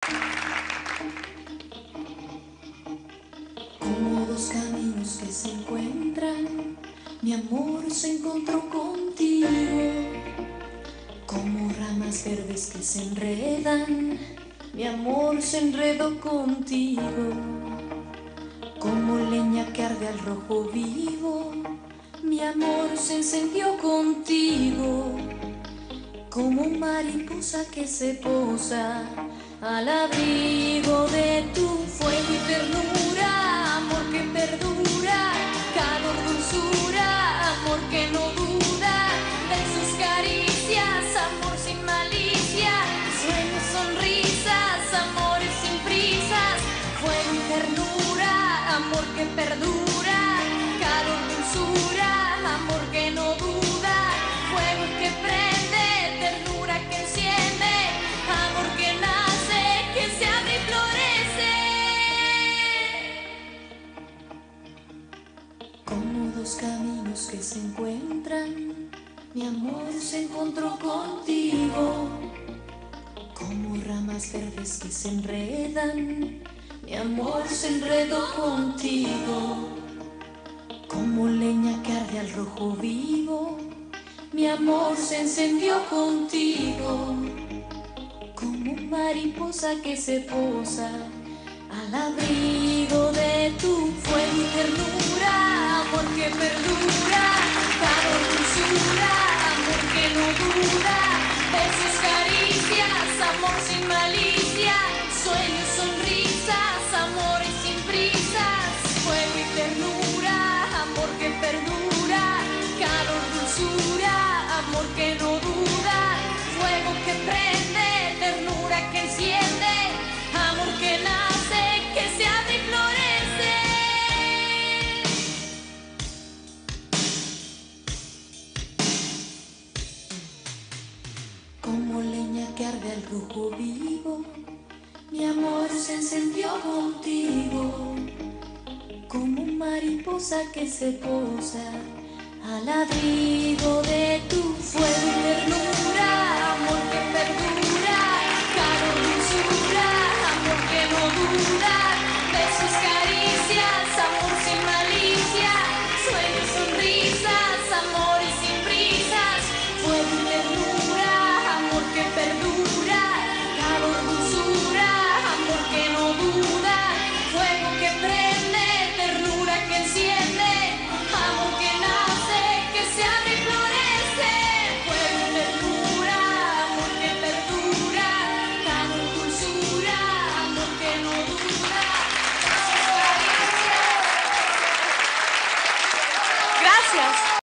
Como dos caminos que se encuentran, mi amor se encontró contigo. Como ramas verdes que se enredan, mi amor se enredó contigo. Como leña que arde al rojo vivo, mi amor se encendió contigo. Como mariposa que se posa al abrigo de tu fuego y ternura, amor que perdura, calor, dulzura, amor que no duda de sus caricias, amor sin malicia, sueños, sonrisas, amores sin prisas, fuego y ternura, amor que perdura, calor, dulzura, amor que no duda, fuego que prende, ternura que enciende, amor que nace, que se abre y florece. Como dos caminos que se encuentran, mi amor se encontró contigo. Como ramas verdes que se enredan, mi amor se enredó contigo. Como leña que arde al rojo vivo, mi amor se encendió contigo. Como mariposa que se posa al abrigo de tu fuego y ternura, amor que perdura, calor, dulzura, amor que no duda de sus caricias, amor sin malicia, sueños, sonrisas, amores sin prisas, fuego y ternura, amor que perdura, calor, dulzura, amor que no duda, fuego que prende, ternura que enciende, amor que nace, que se abre y florece. Como leña que arde al rojo vivo, mi amor se encendió contigo. Como mariposa que se posa al abrigo de tu fuego y ternura, amor que perdura, calor, dulzura, amor que no duda de sus caricias, amor sin malicia, sueños, sonrisas, amores sin prisas, fuego y ternura, amor que perdura, calor, dulzura, amor que no duda, fuego que prende, ternura que enciende, amor que nace, que se abre y florece, fuego y ternura, amor que perdura, calor, dulzura, amor que no duda. Gracias.